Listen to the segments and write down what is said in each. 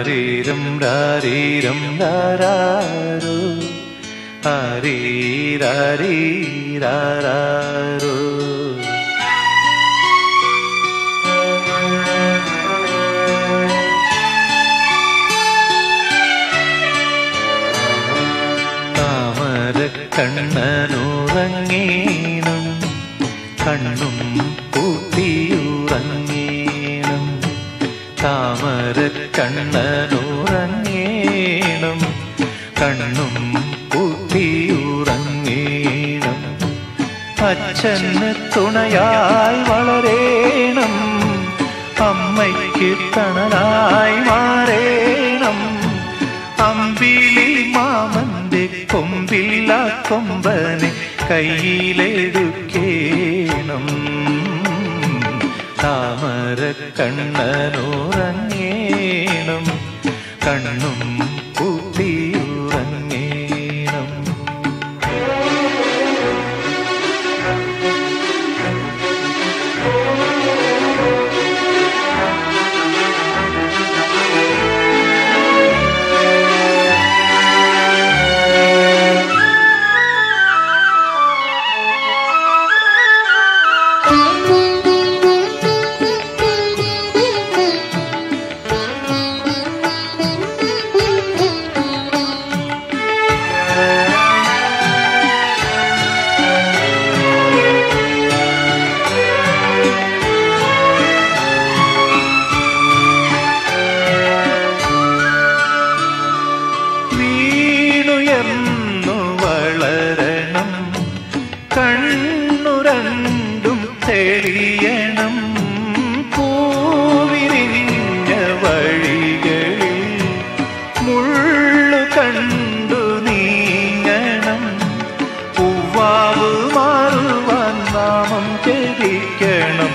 ആരീരം രാരീരം രാരാരോ ആരീരാരീരാരാരോ. കണ്ണനുറങ്ങീണം കണ്ണും പൂട്ടിയുറങ്ങീണം. താമര കണ്ണനുറങ്ങീണം കണ്ണും പൂട്ടിയുറങ്ങീണം. അച്ഛന് തുണയായി വളരേണം, അമ്മയ്ക്ക് തണലായി മാറേണം. അമ്പിളി മാമന്റെ കൊമ്പില്ല കൊമ്പനെ കയ്യിലെടുക്കേണം. താമര കണ്ണനുറങ്ങേണം കണ്ണും പൂട്ടിയുറങ്ങേണം. വളരണം കണ്ണുരണ്ടും തെളിയണം. പൂവിരിഞ്ഞ വഴികളിൽ മുള്ളു കണ്ടു നീങ്ങണം. പൂവാവ് മാറുവാൻ നാമം ജപിക്കണം,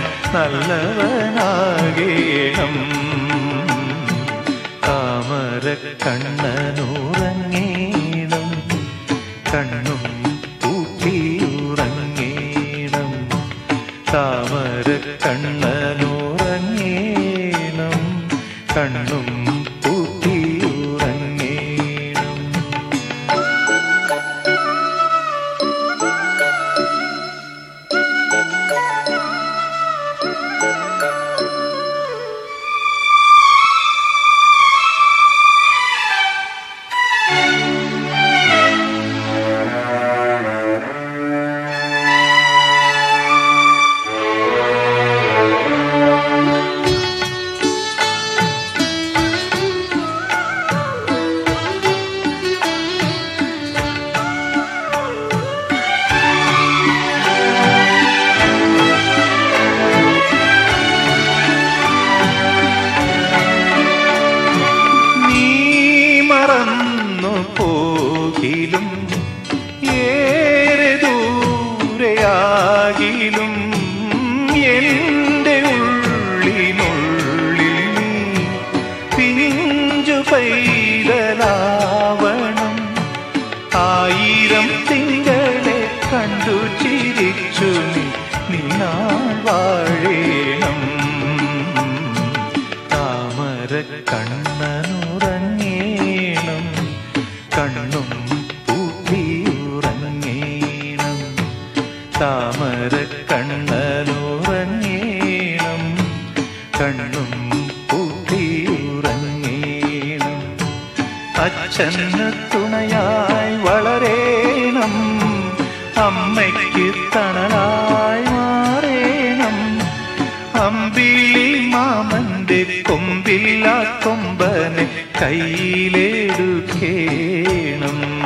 നല്ലവനാകേണം. താമര കണ്ണനുറങ്ങേണം കണ്ണും പൂട്ടിയുറങ്ങേണം. താമര കണ്ണനുറങ്ങേണം കണ്ണും പൂട്ടിയുറങ്ങേണം. പോകിലും ഏറെ ദൂരെയാകിലും എൻ്റെ ഉള്ളിനുള്ളിൽ നീ പിഞ്ചു പൈതലാവണം. ആയിരം തിങ്കളെ കണ്ടു ചിരിച്ചു നീ നാൾ വാഴേണം. താമര കണ്ണനുറങ്ങേണം കണ്ണും പൂട്ടിയുറങ്ങേണം. താമര കണ്ണനുറങ്ങേണം കണ്ണും പൂട്ടിയുറങ്ങേണം. അച്ഛന് തുണയായി വളരേണം, അമ്മയ്ക്ക് തണലായി മാറേണം. അമ്പിളി മാമന്റെ കൊമ്പില്ല കൊമ്പനെ കയ്യിലെടുക്കേണം.